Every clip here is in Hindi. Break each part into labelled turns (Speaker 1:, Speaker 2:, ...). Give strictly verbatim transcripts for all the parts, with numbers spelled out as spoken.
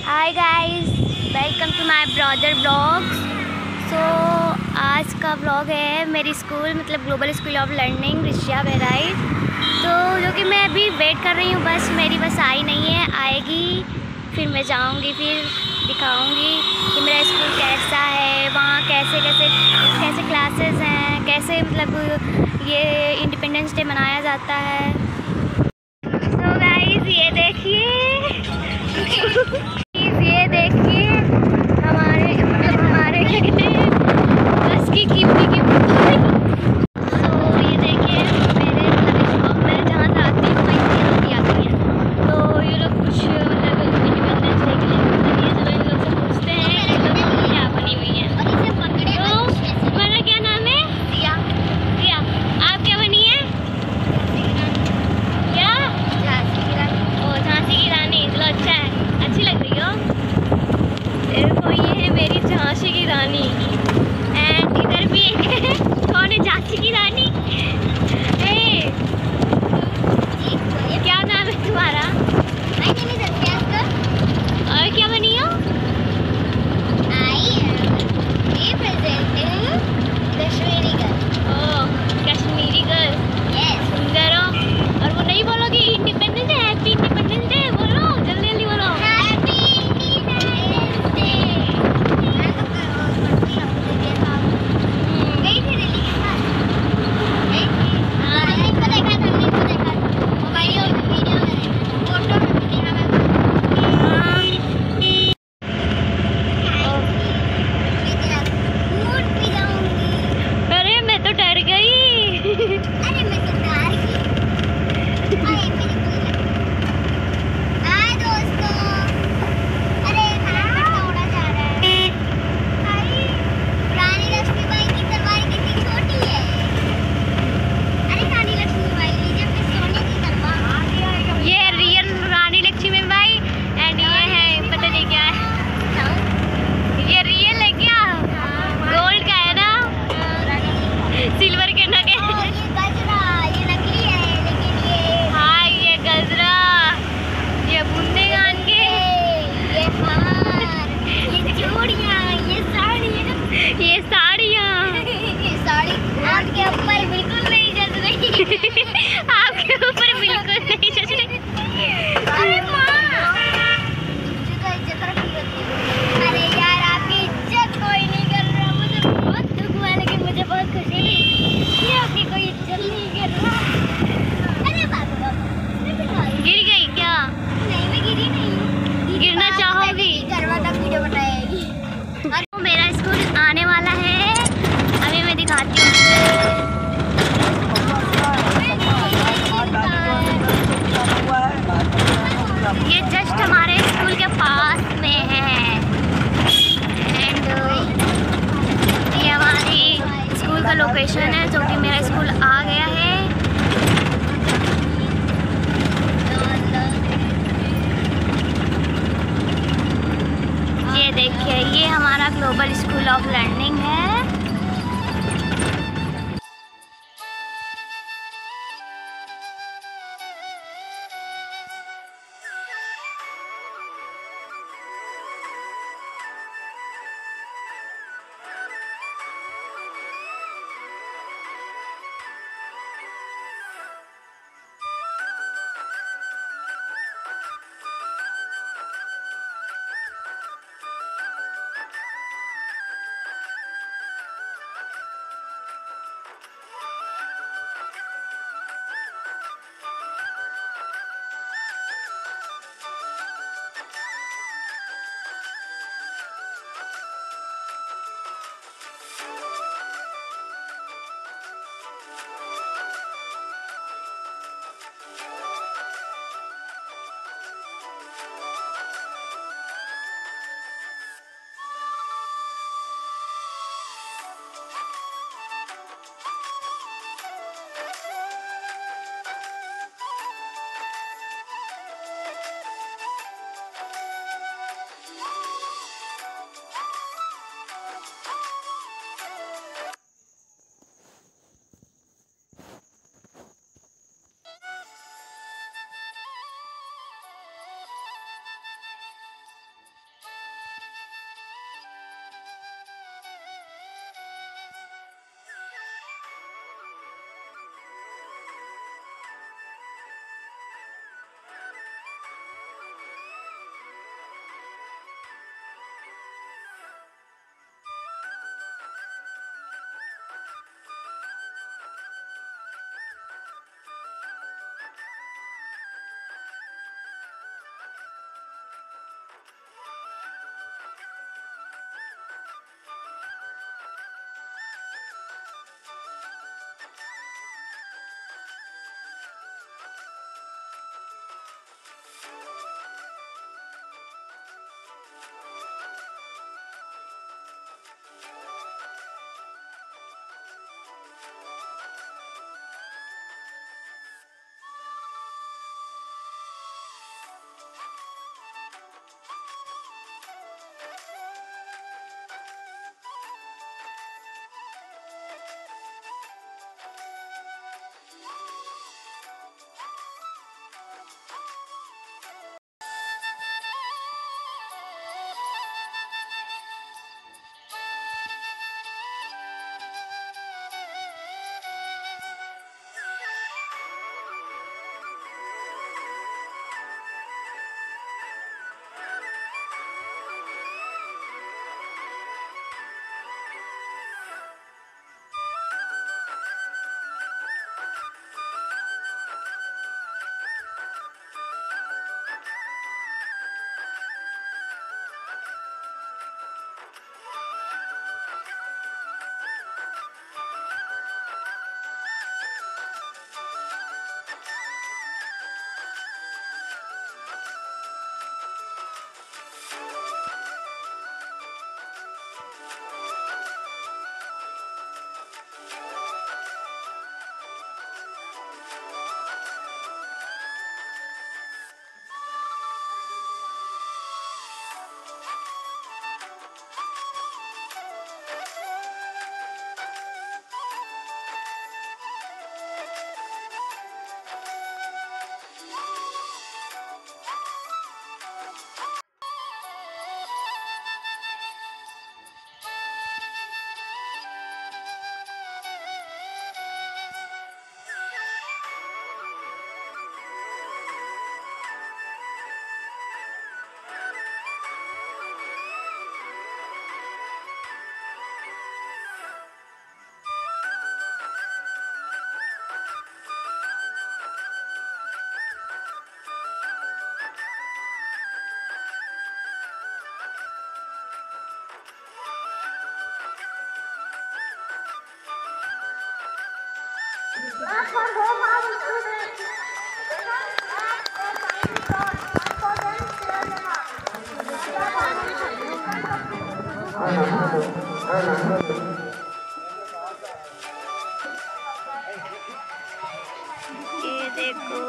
Speaker 1: Hi guys, welcome to my brother blogs. सो आज का ब्लॉग है मेरी स्कूल मतलब global school of learning Rishiya Bahraich. तो जो कि मैं अभी वेट कर रही हूँ, बस मेरी बस आई नहीं है, आएगी फिर मैं जाऊँगी, फिर दिखाऊँगी कि मेरा स्कूल कैसा है, वहाँ कैसे कैसे कैसे क्लासेस हैं, कैसे मतलब ये इंडिपेंडेंस डे मनाया जाता है। तो गाइस ये देखिए ये देखिए हमारे मतलब हमारे बस की कीमती की तो ये देखिए मेरे मतलब मैं जहाँ से आती हूँ वहीं से आती है। तो ये लोग कुछ मतलब इंडिपेंडेंस डे के लिए मतलब ये चलो इन लोग से पूछते हैं कि लोग क्या बनी हुई है। तो तुम्हारा क्या नाम है? रिया। रिया, आप क्या बनी है? क्या? झांसी की रानी। ओ झांसी की रानी, चलो अच्छा है, अच्छी लग रही हो। देखो ये है मेरी झांसी की रानी एंड इधर भी एक है, कौन है झांसी की रानी? ए, क्या नाम है तुम्हारा? और क्या बनी हो?
Speaker 2: कश्मीरी गर्ल।
Speaker 1: ओ कश्मीरी गर्ल, सुंदर हो। और वो नहीं बोलोगी independence day, happy independence day बोलो, जल्दी जल्दी बोलो। अरे मैं तो डर गई।
Speaker 2: अरे मैं तो डर गई। अरे मेरी हाय दोस्तों, अरे खाना उड़ा जा रहा है। भाई रानी लक्ष्मीबाई की तलवार कितनी छोटी है। अरे रानी लक्ष्मीबाई लीजिए अपने सोने की तलवार।
Speaker 1: ये रियल रानी लक्ष्मीबाई एंड ये है पता नहीं क्या है, ये रियल है क्या? गोल्ड का है ना, सिल्वर के नगे।
Speaker 2: ये गजरा ये नकली है, लेकिन ये
Speaker 1: हाँ ये गजरा, ये बुंदेगान के,
Speaker 2: ये हार, ये चूड़ियाँ, ये साड़ियाँ,
Speaker 1: ये साड़ियाँ
Speaker 2: ये साड़ी आपके ऊपर बिल्कुल नहीं जच रही।
Speaker 1: आपके ऊपर बिल्कुल नहीं जच रही।
Speaker 2: अरे माँ, मुझे तो इज्जत रखी होती है। अरे यार आपकी इज्जत कोई नहीं कर रहा, मुझे बहुत दुख हुआ, लेकिन मुझे बहुत खुशी हुई कि आपकी कोई इज्जत नहीं कर रहा। अरे बाबू बाबू, मैं बिठा रही हूँ।
Speaker 1: गिर गई क्या?
Speaker 2: नहीं मैं गिरी नहीं हूँ।
Speaker 1: गिरना चाहोगी?
Speaker 2: करवा तक वीडियो बनाएगी।
Speaker 1: तो मेरा स्कूल आने वाला है, अभी मैं दिखाती हूँ। ये जस्ट हमारे स्कूल के पास में है एंड ये हमारी स्कूल का लोकेशन है, जो कि मेरा स्कूल आ गया है। ये देखिए ये हमारा ग्लोबल स्कूल ऑफ लर्निंग है। ये देखो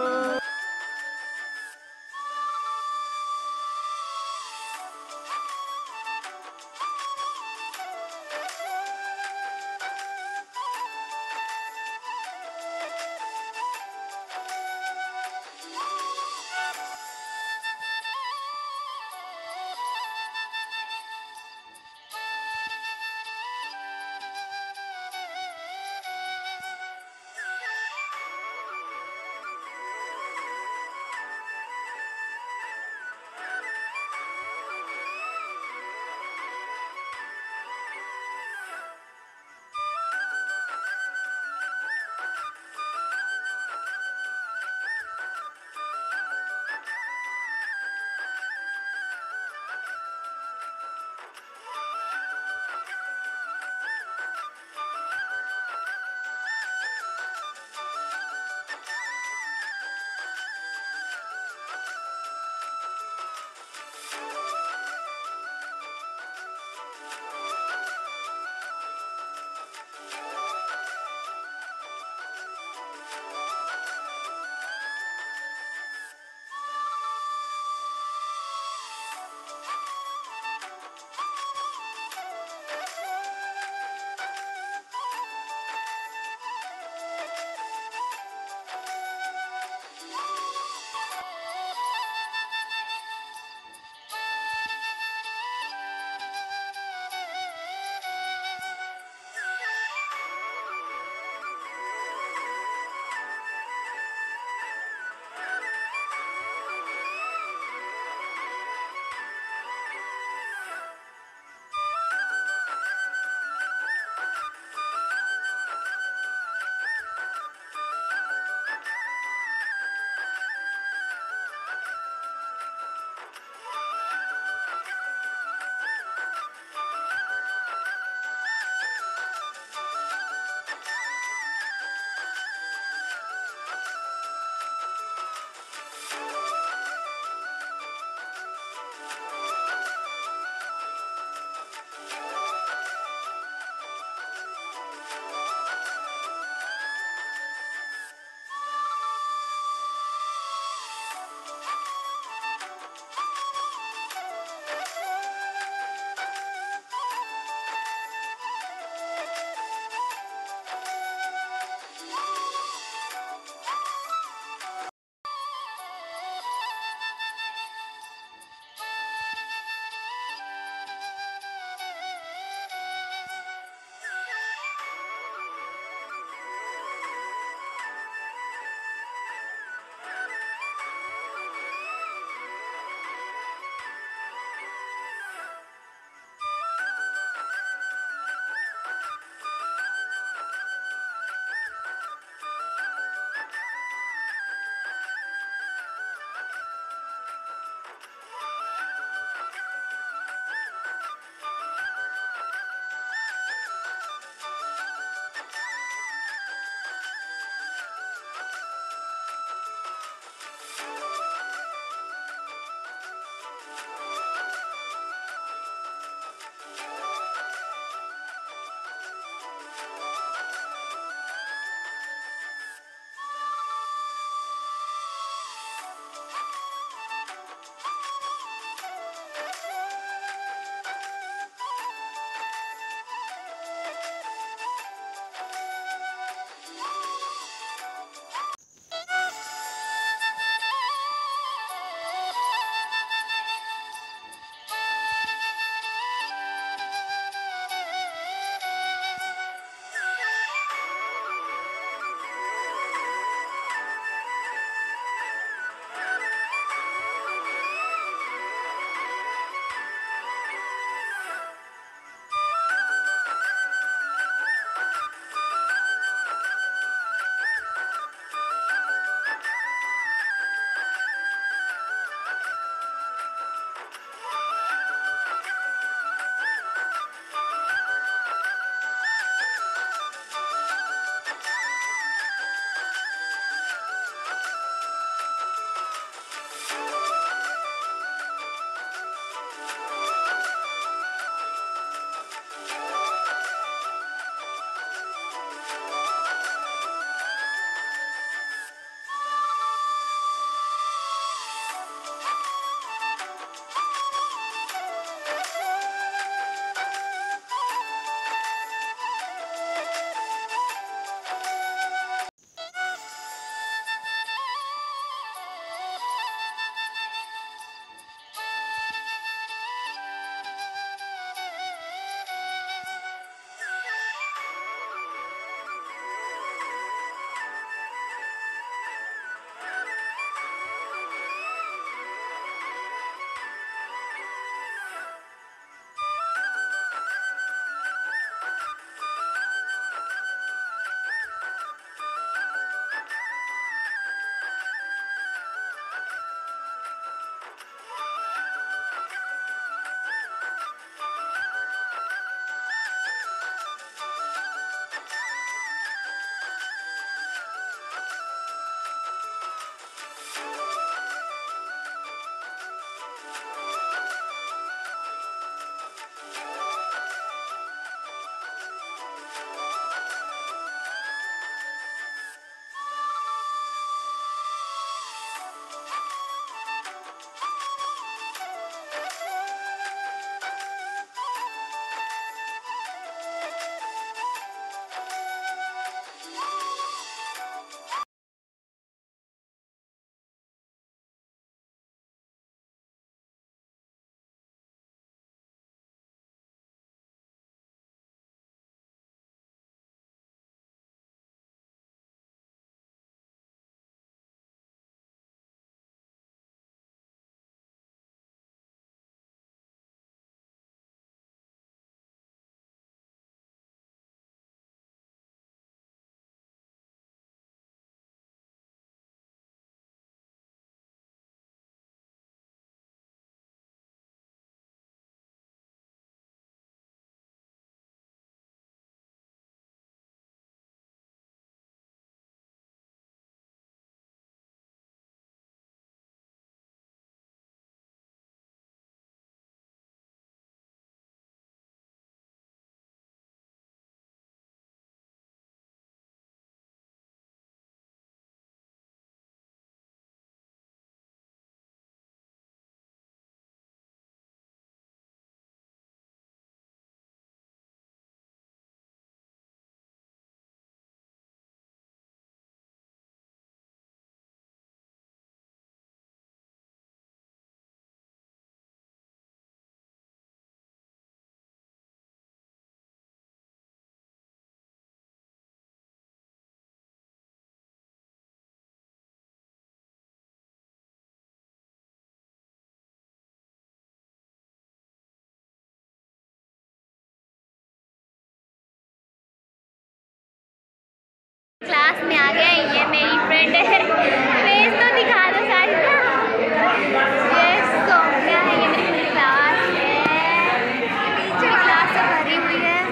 Speaker 1: क्लास में आ गए, ये मेरी फ्रेंड है, फेस तो दिखा दो सारी का। ये सोनिया है, ये मेरी क्लास है, टीचर क्लास से भरी हुई है।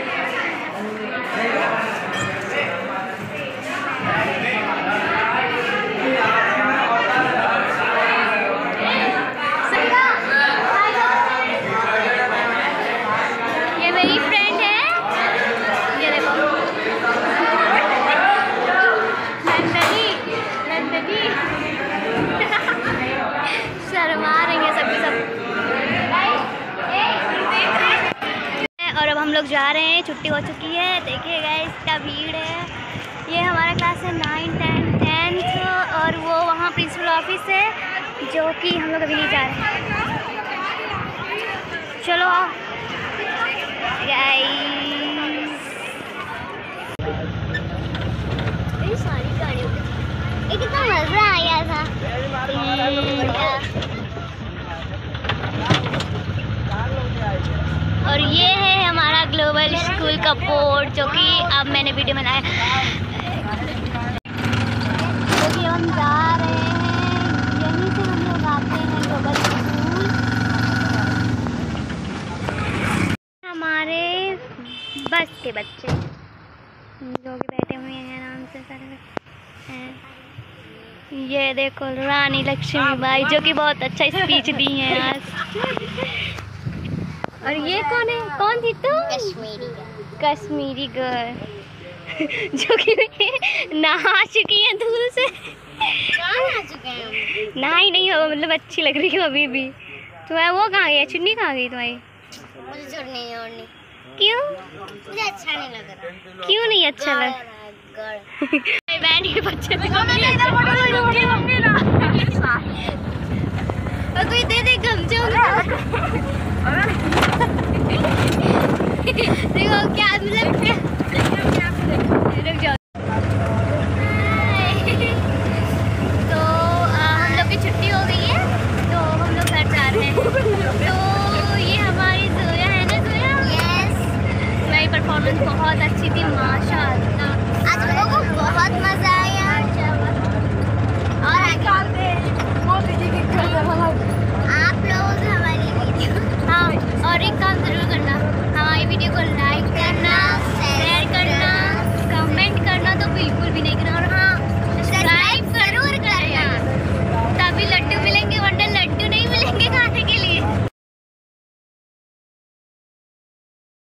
Speaker 1: ये मेरी फ्रेंड है, ये देखो शर्मा रही है सबकी सब। और अब हम लोग जा रहे हैं, छुट्टी हो चुकी है। देखिए गाइस क्या भीड़ है। ये हमारा क्लास है नाइन टेन टेंथ और वो वहाँ प्रिंसिपल ऑफिस है जो कि हम लोग अभी नहीं जा रहे हैं। चलो गाइस,
Speaker 2: सारी गाड़ियों पे कितना मजा आया था।
Speaker 1: और ये है हमारा ग्लोबल स्कूल का बोर्ड जो कि अब मैंने वीडियो बनाया। क्योंकि हम जा रहे हैं, यहीं से हम लोग आते हैं ग्लोबल स्कूल। हमारे बस के बच्चे जो कि बैठे हुए हैं आराम से सारे हैं। ये देखो रानी लक्ष्मीबाई जो कि बहुत अच्छा स्पीच दी है आज। और ये कौन है, कौन थी तू?
Speaker 2: कश्मीरी
Speaker 1: कश्मीरी गर्ल जो कि नहा चुकी है धूल से।
Speaker 2: नहा चुके हैं हम।
Speaker 1: नहा ही नहीं हो, मतलब अच्छी लग रही हो अभी भी। तुम्हारा वो कहाँ गई, चुन्नी कहाँ गई तुम्हारी?
Speaker 2: मुझे छोड़नी है और नहीं।
Speaker 1: क्यों?
Speaker 2: मुझे अच्छा नहीं लग रहा।
Speaker 1: क्यों नहीं अच्छा लग? बैंड के बच्चे कोई दे दे गमछे। देखो क्या मतलब क्या, रुक जाओ। तो हम लोग की छुट्टी हो गई है तो हम लोग घर जा रहे हैं। तो ये हमारी जोया है ना, जोया।
Speaker 2: यस।
Speaker 1: मेरी परफॉर्मेंस बहुत अच्छी थी माशाल्लाह।